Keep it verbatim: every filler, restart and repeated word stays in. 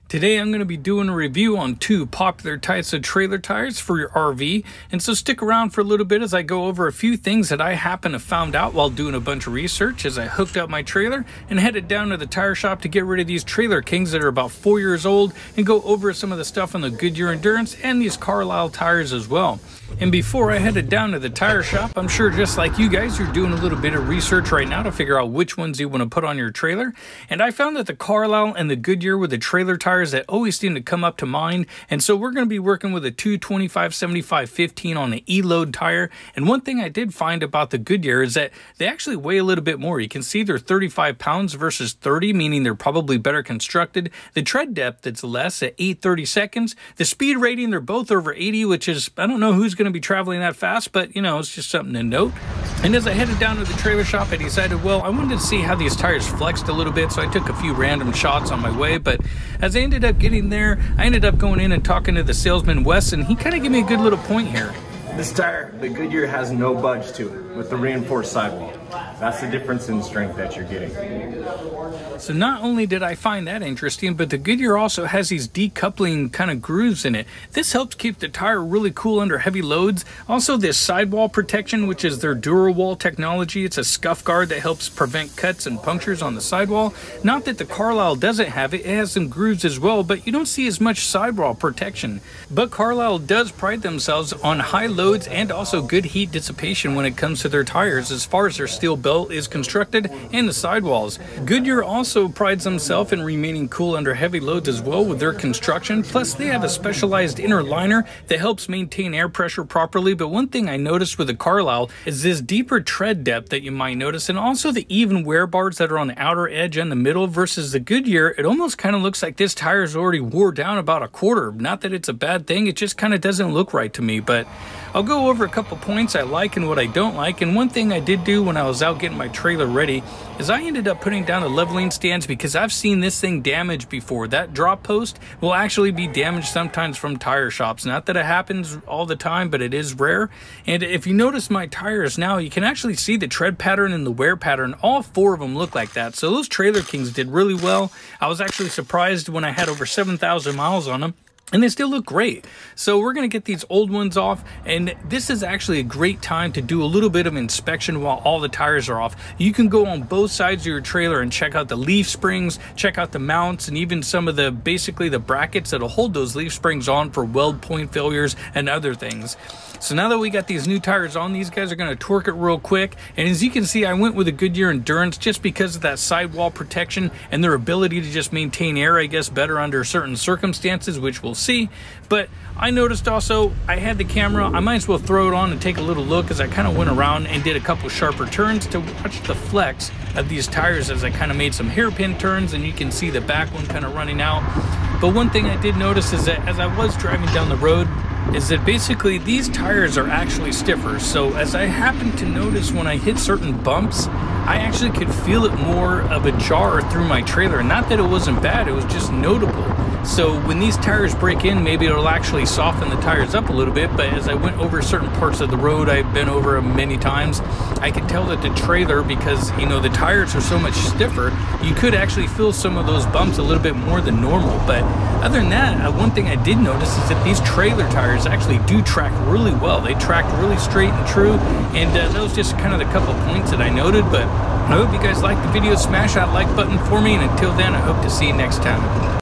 Today I'm going to be doing a review on two popular types of trailer tires for your R V, and so stick around for a little bit as I go over a few things that I happen to found out while doing a bunch of research as I hooked up my trailer and headed down to the tire shop to get rid of these Trailer Kings that are about four years old and go over some of the stuff on the Goodyear Endurance and these Carlisle tires as well. And before I headed down to the tire shop, I'm sure just like you guys, you're doing a little bit of research right now to figure out which ones you want to put on your trailer. And I found that the Carlisle and the Goodyear were the trailer tires that always seem to come up to mind. And so we're going to be working with a two twenty-five seventy-five fifteen on an E-load tire. And one thing I did find about the Goodyear is that they actually weigh a little bit more. You can see they're thirty-five pounds versus thirty, meaning they're probably better constructed. The tread depth, it's less at eight thirty-seconds. The speed rating, they're both over eighty, which is, I don't know who's going to be traveling that fast, but you know, it's just something to note. And as I headed down to the trailer shop, I decided, well, I wanted to see how these tires flexed a little bit, so I took a few random shots on my way. But as I ended up getting there, I ended up going in and talking to the salesman, Wes, and he kind of gave me a good little point here. This tire, the Goodyear, has no budge to it with the reinforced sidewall. That's the difference in strength that you're getting. So not only did I find that interesting, but the Goodyear also has these decoupling kind of grooves in it. This helps keep the tire really cool under heavy loads. Also, this sidewall protection, which is their DuraWall technology. It's a scuff guard that helps prevent cuts and punctures on the sidewall. Not that the Carlisle doesn't have it. It has some grooves as well, but you don't see as much sidewall protection. But Carlisle does pride themselves on high loads and also good heat dissipation when it comes to their tires as far as their steel belt is constructed and the sidewalls. Goodyear also prides themselves in remaining cool under heavy loads as well with their construction. Plus, they have a specialized inner liner that helps maintain air pressure properly. But one thing I noticed with the Carlisle is this deeper tread depth that you might notice, and also the even wear bars that are on the outer edge and the middle versus the Goodyear. It almost kind of looks like this tire is already wore down about a quarter. Not that it's a bad thing, it just kind of doesn't look right to me. But I'll go over a couple points I like and what I don't like. And one thing I did do when I was out getting my trailer ready is I ended up putting down a leveling stands, because I've seen this thing damaged before. That drop post will actually be damaged sometimes from tire shops. Not that it happens all the time, but it is rare. And if you notice my tires now, you can actually see the tread pattern and the wear pattern. All four of them look like that. So those Trailer Kings did really well. I was actually surprised when I had over seven thousand miles on them. And they still look great. So we're going to get these old ones off, and this is actually a great time to do a little bit of inspection while all the tires are off. You can go on both sides of your trailer and check out the leaf springs, check out the mounts, and even some of the, basically the brackets that'll hold those leaf springs on for weld point failures and other things. So now that we got these new tires on, these guys are going to torque it real quick. And as you can see, I went with a Goodyear Endurance just because of that sidewall protection and their ability to just maintain air, I guess, better under certain circumstances, which we'll see. But I noticed also I had the camera. I might as well throw it on and take a little look as I kind of went around and did a couple sharper turns to watch the flex of these tires as I kind of made some hairpin turns, and you can see the back one kind of running out. But one thing I did notice is that as I was driving down the road, is that basically these tires are actually stiffer. So as I happened to notice when I hit certain bumps, I actually could feel it more of a jar through my trailer. Not that it wasn't bad, it was just notable. So when these tires break in, maybe it'll actually soften the tires up a little bit. But as I went over certain parts of the road, I've been over many times, I could tell that the trailer, because you know the tires are so much stiffer, you could actually feel some of those bumps a little bit more than normal. But other than that, uh, one thing I did notice is that these trailer tires actually do track really well. They tracked really straight and true, and uh, that was just kind of the couple points that I noted. But I hope you guys liked the video. Smash that like button for me, and until then, I hope to see you next time.